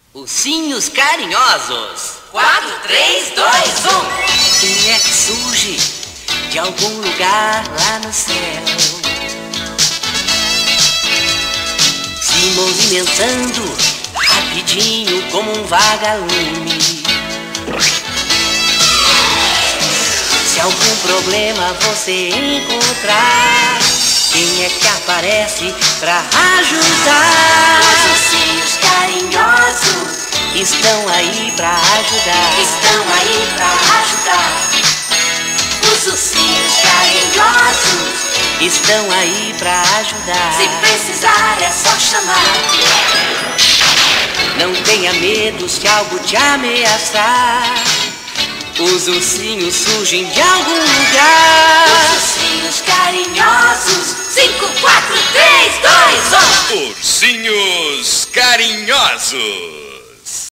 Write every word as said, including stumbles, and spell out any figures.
Ursinhos carinhosos. Quatro, três, dois, um. Quem é que surge de algum lugar lá no céu, se movimentando rapidinho como um vagalume? Se algum problema você encontrar, quem é que aparece pra ajudar? Os ursinhos carinhosos estão aí pra ajudar. estão aí pra ajudar. Os ursinhos carinhosos Estão aí pra ajudar. se precisar é só chamar. Não tenha medo se algo te ameaçar. Os ursinhos surgem de algum lugar. Os ursinhos carinhosos. Cinco, quatro, três, dois, um. Ursinhos Carinhosos.